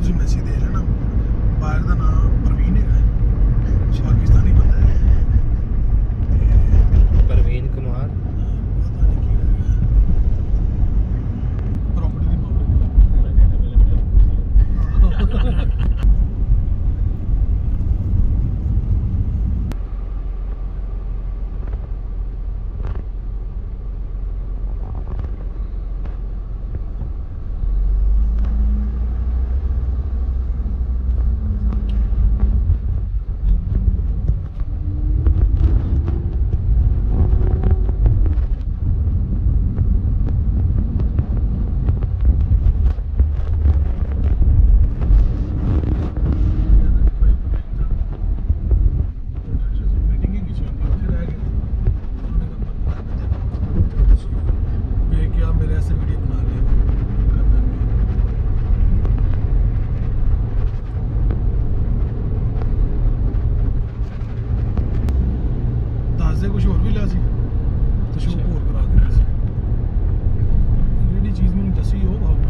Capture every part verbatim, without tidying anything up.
ਤੁਸੀਂ ਮੈਸੇਜ ਦੇਖ ਲੈਣਾ। ਬਾਹਰ ਦਾ ਨਾਮ ਪ੍ਰਵੀਨ ਹੈਗਾ, ਪਾਕਿਸਤਾਨੀ ਬੰਦਾ ਹੈ। परवीन कुमार ਪਤਾ ਨਹੀਂ ਕੀ ਹੈਗਾ ਪ੍ਰੋਪਰਟੀ ਦੀ ਮਾਮਲੇ। कुछ और भी लिया सी तो शो होर करा देना सी। ਜਿਹੜੀ ਚੀਜ਼ ਮੈਨੂੰ ਦੱਸੀ ਉਹ ਆਉਣਾ।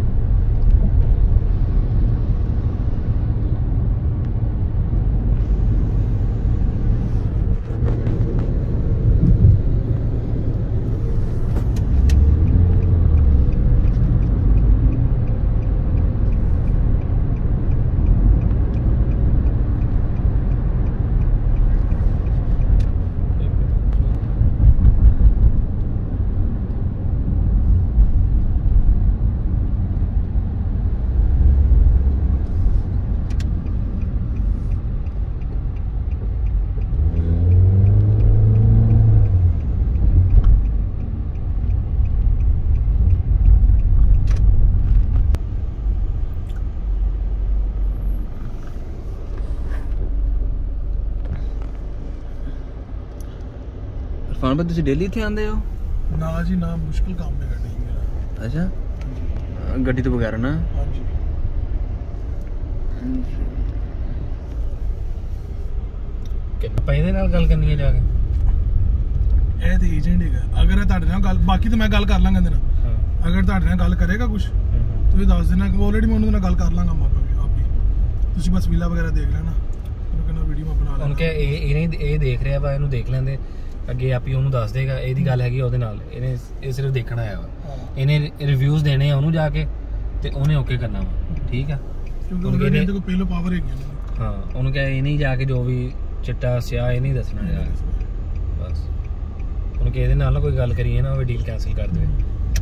इरफान भाई तुसी डेली इत्थे आंदे हो? ना जी ना, मुश्किल काम है गड्डी मेरा। अच्छा गड्डी तो बगैर ना? हाँ जी। ਆਪਾਂ ਇਹਦੇ ਨਾਲ ਗੱਲ ਕਰਨੀ ਹੈ ਜਾ ਕੇ। ਇਹ ਤੇ ਏਜੰਟ ਹੈਗਾ। ਅਗਰ ਇਹ ਤੁਹਾਡੇ ਨਾਲ ਗੱਲ, ਬਾਕੀ ਤਾਂ ਮੈਂ ਗੱਲ ਕਰ ਲਾਂਗਾ ਇਹਦੇ ਨਾਲ। ਅਗਰ ਤੁਹਾਡੇ ਨਾਲ ਗੱਲ ਕਰੇਗਾ ਕੁਝ ਤੁਸੀਂ ਦੱਸ ਦੇਣਾ ਕਿ ਆਲਰੇਡੀ ਮੈਂ ਉਹਨਾਂ ਨਾਲ ਗੱਲ ਕਰ ਲਾਂਗਾ। ਮਾਪਾ ਵੀ ਆਪ ਹੀ ਤੁਸੀਂ ਬਸ ਵੀਲਾ ਵਗੈਰਾ ਦੇਖ ਲੈਣਾ, ਉਹਨੂੰ ਕਹਿੰਦਾ ਵੀਡੀਓ ਮੈਂ ਬਣਾ ਲੈਣਾ। ਉਹਨਾਂ ਕੇ ਇਹ ਇਹਨੇ ਇਹ ਦੇਖ ਰਿਹਾ ਵਾ, ਇਹਨੂੰ ਦੇਖ ਲੈਂਦੇ ਅੱਗੇ ਆਪੀ ਉਹਨੂੰ ਦੱਸ ਦੇਗਾ। ਇਹਦੀ ਗੱਲ ਹੈਗੀ ਉਹਦੇ ਨਾਲ, ਇਹਨੇ ਇਹ ਸਿਰਫ ਦੇਖਣਾ ਆਇਆ ਵਾ। ਇਹਨੇ ਰਿਵਿਊਜ਼ ਦੇਣੇ ਆ ਉਹਨੂੰ ਜਾ ਕੇ ਤੇ ਉਹਨੇ ਓਕੇ ਕਰਨਾ ਵਾ। ਠੀਕ ਆ, ਕਿਉਂਕਿ ਉਹਦੇ ਕੋਲ ਪਹਿਲਾਂ ਪਾਵਰ ਹੈਗੀ ਉਹਨਾਂ ਨੂੰ। ਹਾਂ ਉਹਨੂੰ ਕਹੇ ਇਹ ਨਹੀਂ ਜਾ ਕੇ ਜੋ ਵੀ ਚਿੱਟਾ ਸਿਆ ਇਹ ਨਹੀਂ ਦੱਸਣਾ ਜਾ ਕੇ ਬਸ। ਉਹਨੂੰ ਕਿ ਇਹਦੇ ਨਾਲ ਨਾ ਕੋਈ ਗੱਲ ਕਰੀਏ ਨਾ ਉਹ ਡੀਲ ਕੈਂਸਲ ਕਰ ਦੇਵੇ।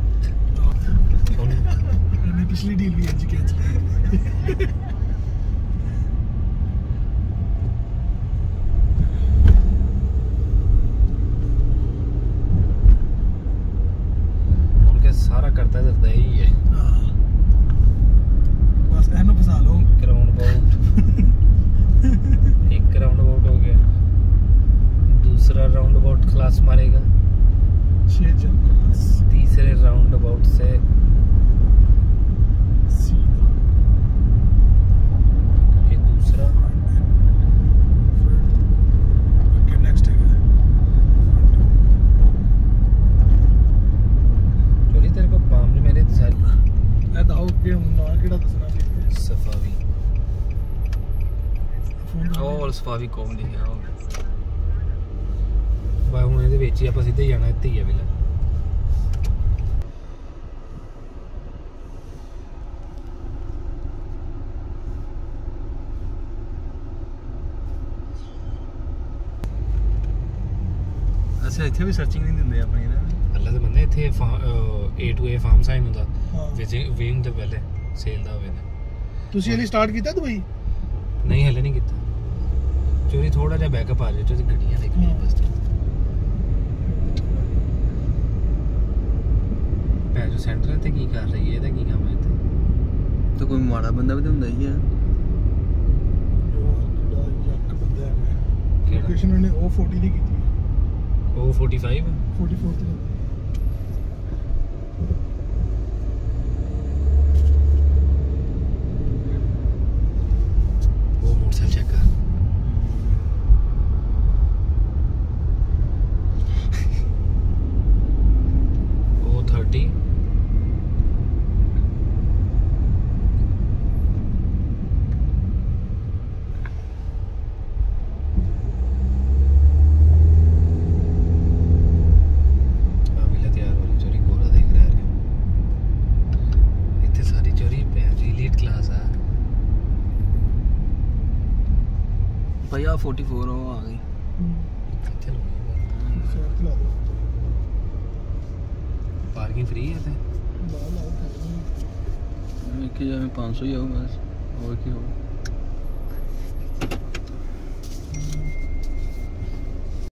ਉਹਨੇ ਪਿਛਲੀ ਡੀਲ ਵੀ ਅੱਜ ਕੈਂਸਲ ਕੀਤੀ। सारा करता धरता यही है। बस एनो फसा लो। राउंड अबाउट एक राउंड अबाउट हो गया, दूसरा राउंड अबाउट क्लास मारेगा, छह जंप क्लास, तीसरे राउंड अबाउट से सीधा ये दूसरा ओके नेक्स्ट है। तेरे को मामले मेरे सारी ए दाओ के ना केड़ा दसना सी सफावी फोन और सफावी कौन लिखा हो भाई ਹੁਣ ਇਹਦੇ ਵਿੱਚ ਹੀ ਆਪਾਂ ਸਿੱਧੇ ਹੀ ਜਾਣਾ। ਇੱਥੇ ਹੀ ਹੈ ਵਿਲਾ। ਅੱਛਾ ਇੱਥੇ ਵੀ ਸਰਚਿੰਗ ਨਹੀਂ ਦਿੰਦੇ ਆਪਣੀ ਨਾ ਅੱਲਾ ਦੇ ਬੰਦੇ। ਇੱਥੇ A to A form sign ਹੁੰਦਾ ਵੇਇੰਗ ਤੋਂ ਪਹਿਲੇ ਸੇਲ ਦਾ ਹੋਵੇ। ਤੁਸੀਂ ਇਹਲੀ ਸਟਾਰਟ ਕੀਤਾ ਦੁਬਈ? ਨਹੀਂ ਹਲੇ ਨਹੀਂ ਕੀਤਾ। ਚੋਰੀ ਥੋੜਾ ਜਿਹਾ ਬੈਕਅਪ ਆ ਜਾਏ ਤੇ ਗੱਡੀਆਂ ਦੇਖਣੀਆਂ ਬਸ। ਪੈਜੋ ਸੈਂਟਰ ਤੇ ਕੀ ਕਰ ਰਹੀ ਹੈ, ਇਹਦਾ ਕੀ ਕੰਮ ਹੈ ਇੱਥੇ? ਤਾਂ ਕੋਈ ਮਾੜਾ ਬੰਦਾ ਵੀ ਤਾਂ ਹੁੰਦਾ ਹੀ ਆ। ਜਿਹੜਾ ਯੱਕ ਬੰਦਾ ਹੈ ਲੋਕੇਸ਼ਨ ਉਹਨੇ ਉਹ ਚਾਲੀ ਦੀ ਕੀਤੀ। ਉਹ पैंतालीस चौवालीस ਤੇ वो मोटरसाइकिल चेक कर। वो तीस भाई आ चौवालीस ਉਹ ਆ ਗਈ ਇੱਥੇ ਲਾਉਣੀ ਸੈਟ ਲਾ ਦੋ ਪਾਰਕਿੰਗ ਫ੍ਰੀ ਹੈ ਤੇ ਬਾਹਰ ਲਾ ਕਿ ਜਿਵੇਂ ਪੰਜ ਸੌ ਹੀ ਆਊ ਬਸ ਹੋਰ ਕੀ ਹੋਊ